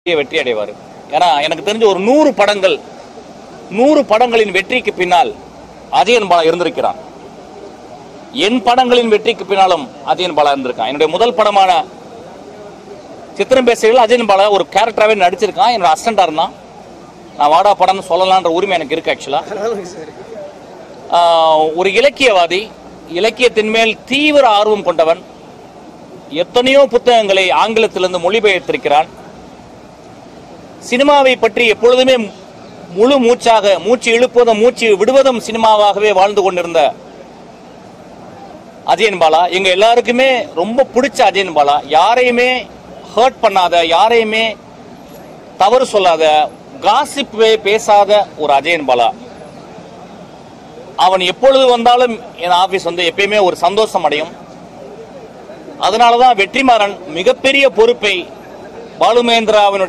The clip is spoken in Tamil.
வெற்றி அடைவார். ஏன்னா எனக்கு தெரிஞ்ச ஒரு 100 படங்களின் வெற்றிக்கு பின்னால் அஜயன் பாலா இருந்திருக்கிறான். என் படங்களின் வெற்றிக்கு பின்னாலும் அஜயன் பாலா இருந்திருக்கான். என்னுடைய முதல் படமான சித்திரம் பேசுகையில் அஜயன் பாலா ஒரு கேரக்டராகவே நடிச்சிருக்கான். என்னோட அசிஸ்டண்டா இருந்தான். நான் வாடா படம்னு சொல்லலான்ற உரிமை எனக்கு இருக்கு. ஆக்சுவலா ஒரு இலக்கியவாதி, இலக்கியத்தின் மேல் தீவிர ஆர்வம் கொண்டவன், எத்தனையோ புத்தகங்களை ஆங்கிலத்திலிருந்து மொழிபெயர்த்திருக்கிறான். சினிமாவை பற்றி எப்பொழுதுமே முழு மூச்சாக, மூச்சு இழுப்பதும் மூச்சு விடுவதும் சினிமாவாகவே வாழ்ந்து கொண்டிருந்த அஜயன் பாலா எங்க எல்லாருக்குமே ரொம்ப பிடிச்ச அஜயன் பாலா. யாரையுமே ஹர்ட் பண்ணாத, யாரையுமே தவறு சொல்லாத, காசிப்பே பேசாத ஒரு அஜயன் பாலா. அவன் எப்பொழுது வந்தாலும் என் ஆபீஸ் எப்பயுமே ஒரு சந்தோஷம் அடையும். அதனாலதான் வெற்றிமாறன் மிகப்பெரிய பொறுப்பை பாலுமகேந்திராவினுடைய